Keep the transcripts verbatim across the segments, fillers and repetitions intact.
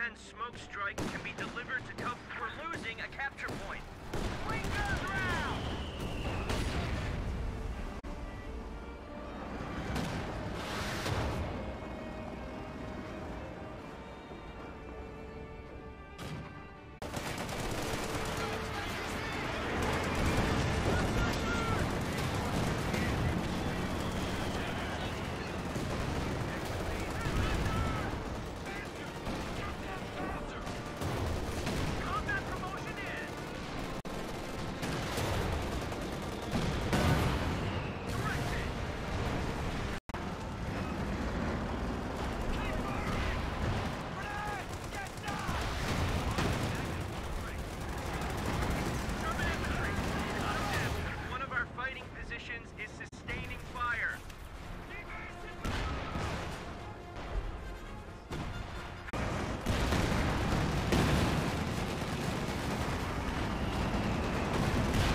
ten smoke strike can be delivered to cover. We're losing a capture point. Wing goes round! Is sustaining fire.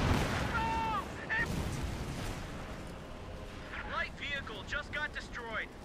Light vehicle just got destroyed.